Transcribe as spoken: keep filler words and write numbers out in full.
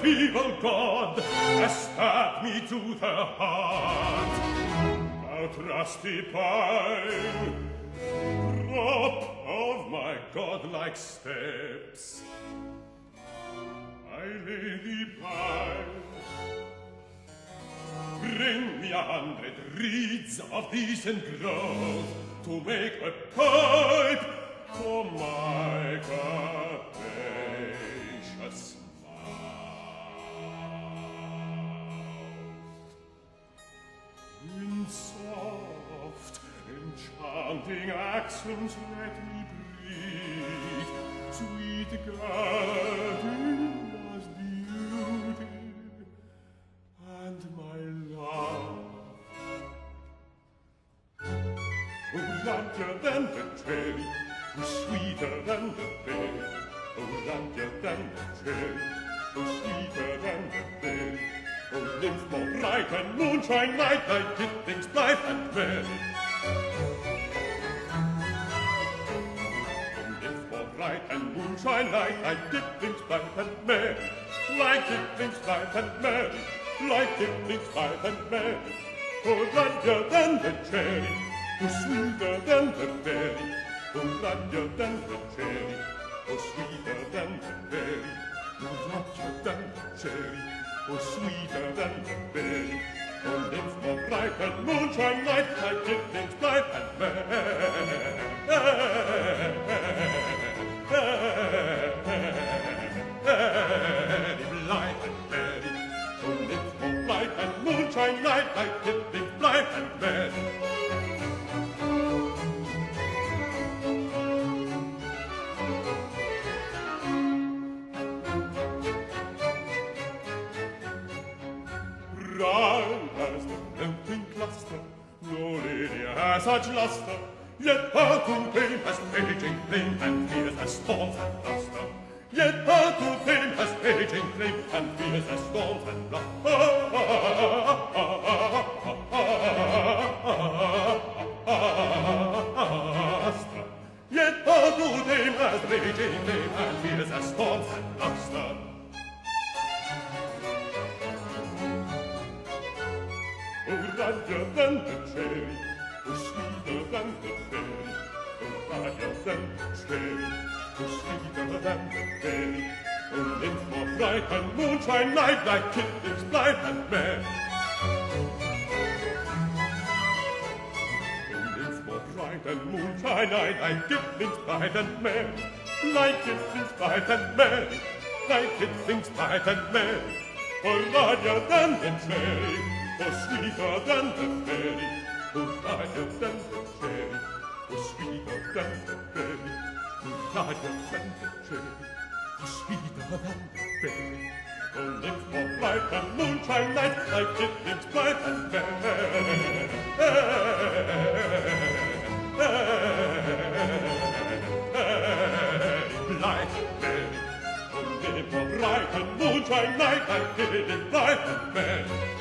feeble god has stabbed me to the heart. Thou trusty pine, prop of my godlike steps, I lay thee by. Bring me a hundred reeds of decent growth to make a pipe for my capacious mouth. In soft, enchanting accents let me breathe sweet Gardila's beauty and my love. Oh, larger than the cherry, oh, sweeter than the berry. Oh, larger than the cherry, oh, sweeter than the berry. Oh, nymph more bright and moonshine night, I did things blithe and merry. Oh, nymph more bright and moonshine night, I did things blithe and merry. Like did things blithe and merry, like did things blithe and merry. Oh, larger than the cherry, oh, sweeter than the berry. Oh, larger than the cherry, oh, sweeter than the berry. Oh, larger than the cherry, oh, sweeter than the berry. Oh, nymph more bright and moonshine night, I did things blithe and merry. Blithe and merry. Oh, nymph more bright and moonshine night, I did things blithe and merry. Brown as the melting cluster, no lady has such luster, yet her true fame has raging flame and fierce as storms and bluster. Yet her true fame has raging flame and fierce as storms and bluster. Yet her true fame has raging flame and fierce as storms and bluster. Oh, larger than the cherry, oh, sweeter than the berry. Oh, larger than the cherry, oh, sweeter than the berry. Oh, nymph more bright and moonshine night, like kittens blithe and merry. Oh, nymph more bright and moonshine night, like kittens blithe and merry. Like kittens blithe and merry, like kittens blithe and merry. Oh, larger than the cherry, oh, sweeter than the berry. Oh, larger than the cherry, oh, sweeter than the berry. Oh, larger than the cherry, oh, sweeter than the berry. Oh, nymph more bright and moonshine night, like kittens blithe and merry. Blithe and merry. Oh, nymph more bright and moonshine night, like kittens blithe and merry.